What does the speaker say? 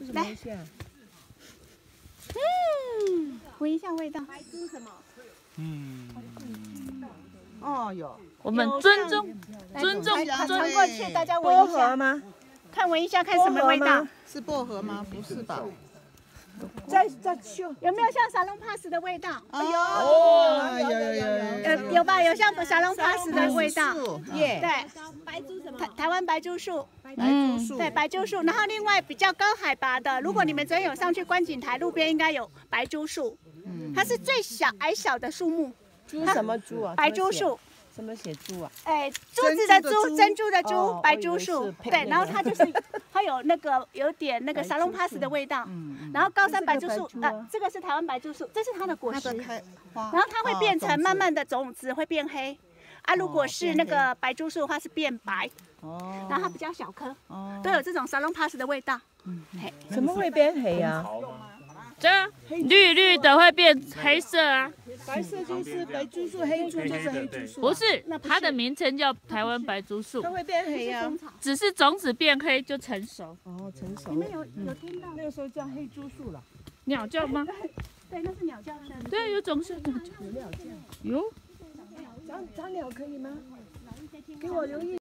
这什么东西啊？ 闻一下味道。 哦有。 我们尊重。 传过去，大家闻薄一下荷吗？ 闻一下，看什么味道？ 是薄荷吗？不是吧？ 再嗅，有没有像沙龙 pass 的味道？ 哦， 有吧？有像沙龙 pass 的味道。 耶， 对，白珠什么？台湾白珠树。 白珠树。 对，白珠树。然后另外比较高海拔的，如果你们昨天有上去观景台，路边应该有白珠树。它是最矮小的树木。 珠什么珠啊？ 白珠树。 什么写珠啊？ 哎，珠子的珠，珍珠的珠，白珠树。对，然后它就是它有有点那个沙龙 pass 的味道。然后高山白珠树，这个是台湾白珠树，这是它的果实。然后它会变成慢慢的种子会变黑。啊，如果是那个白珠树的话是变白。然后它比较小颗，都有这种沙龙 pass 的味道。 怎么会变黑啊？ 这绿绿的会变黑色啊。 白色就是白珠树，黑珠就是黑珠树。 不是，它的名称叫台湾白珠树。 它会变黑啊， 只是种子变黑就成熟。 哦，成熟。 你们有听到？ 那个时候叫黑珠树了。 鸟叫吗？ 对，那是鸟叫声。 对，有种是鸟叫。 有鸟叫。 有。 找鸟可以吗？给我留意。